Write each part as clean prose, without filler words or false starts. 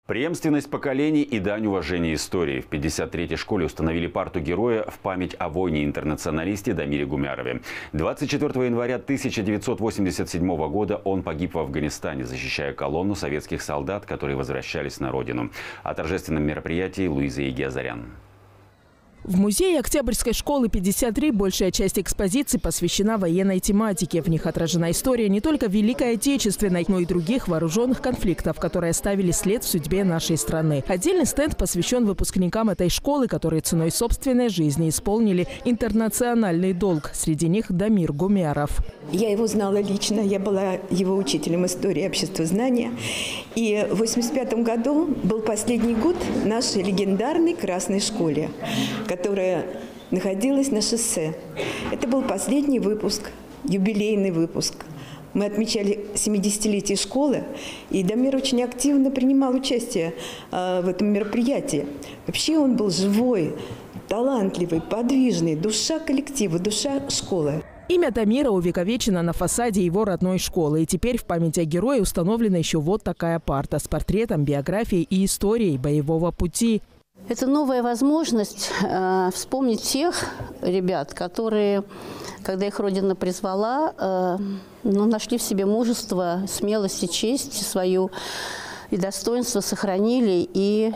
Преемственность поколений и дань уважения истории. В 53-й школе установили парту героя в память о воине-интернационалисте Дамире Гумярове. 24 января 1987 года он погиб в Афганистане, защищая колонну советских солдат, которые возвращались на родину. О торжественном мероприятии Луиза Егиазарян. В музее Октябрьской школы 53 большая часть экспозиции посвящена военной тематике. В них отражена история не только Великой Отечественной, но и других вооруженных конфликтов, которые оставили след в судьбе нашей страны. Отдельный стенд посвящен выпускникам этой школы, которые ценой собственной жизни исполнили интернациональный долг. Среди них Дамир Гумяров. Я его знала лично, я была его учителем истории обществознания. И в 1985 году был последний год нашей легендарной Красной школе, которая находилась на шоссе. Это был последний выпуск, юбилейный выпуск. Мы отмечали 70-летие школы, и Дамир очень активно принимал участие в этом мероприятии. Вообще он был живой, талантливый, подвижный, душа коллектива, душа школы. Имя Дамира увековечено на фасаде его родной школы. И теперь в память о герое установлена еще вот такая парта с портретом, биографией и историей боевого пути. Это новая возможность вспомнить тех ребят, которые, когда их Родина призвала, нашли в себе мужество, смелость и честь свою, и достоинство сохранили. И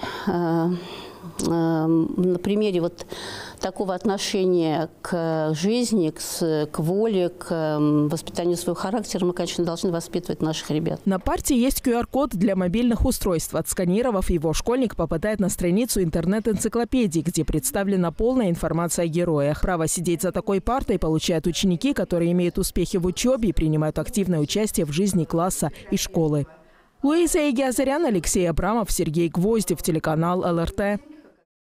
на примере вот такого отношения к жизни, к воле, к воспитанию своего характера мы, конечно, должны воспитывать наших ребят. На парте есть QR-код для мобильных устройств. Отсканировав его, школьник попадает на страницу интернет-энциклопедии, где представлена полная информация о героях. Право сидеть за такой партой получают ученики, которые имеют успехи в учебе и принимают активное участие в жизни класса и школы. Луиза Егиазарян, Алексей Абрамов, Сергей Гвоздев, телеканал ЛРТ.